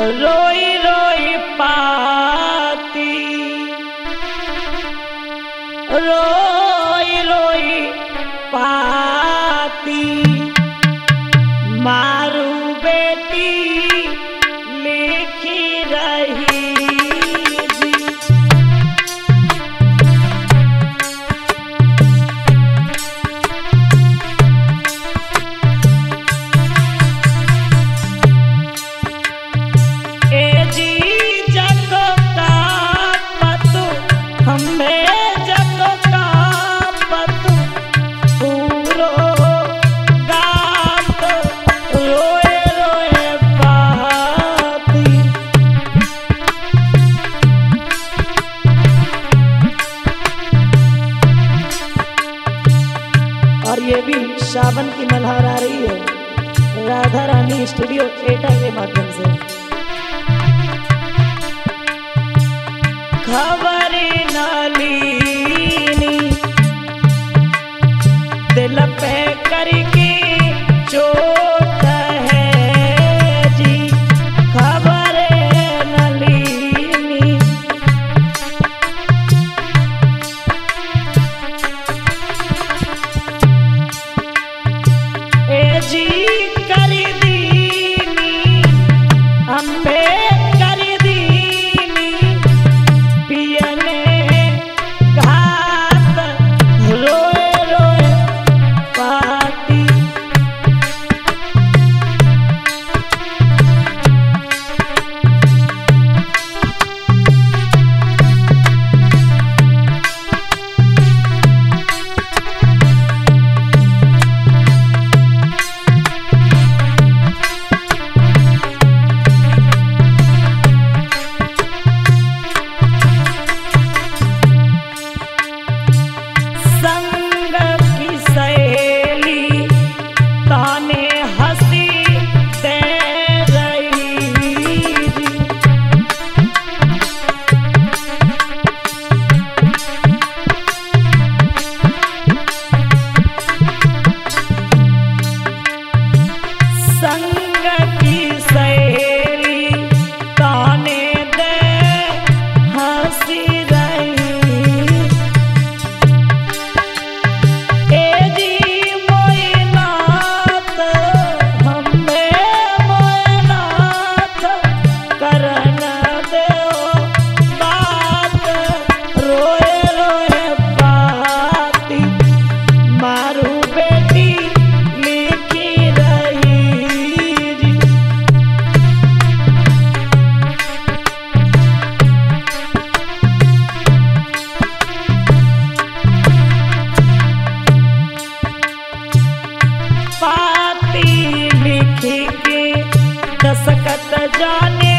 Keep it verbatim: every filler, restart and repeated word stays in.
रोई रोई पाती, रोई रोई पाती, मारू बेटी लिखी रही जी। ए जी जको का पतु हमें जको का पतु पूरो गात रोए रोए पाती। और ये भी सावन की मल्हार आ रही है राधा रानी स्टूडियो एटा के माध्यम से। खबर नालीनी दिल पे करके चोट है जी। खबर नालीनी ए जी कर दीनी अम्बे कर दीनी पियने घात रोए रोए पाती। संग की सहेली ताने हंसी दे रही जी। संग की सहेली ताने दे हंसी रही। ए जी मोयनाथ हमें मोयनाथ करन दो बात रोए रोए पाती। मारू बेटी लिखी रही जी। पाती लिखी के दसखत जाने